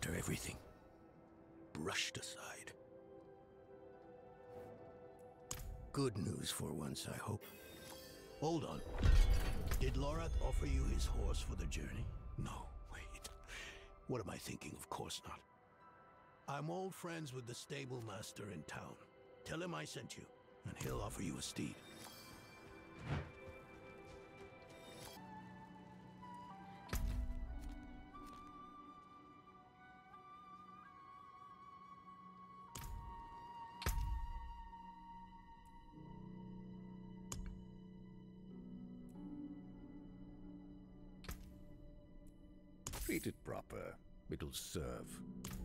after everything. Brushed aside. Good news for once, I hope. Hold on. Did Lorath offer you his horse for the journey? No, wait. What am I thinking? Of course not. I'm old friends with the stable master in town. Tell him I sent you, and he'll offer you a steed. Treat it proper. It'll serve.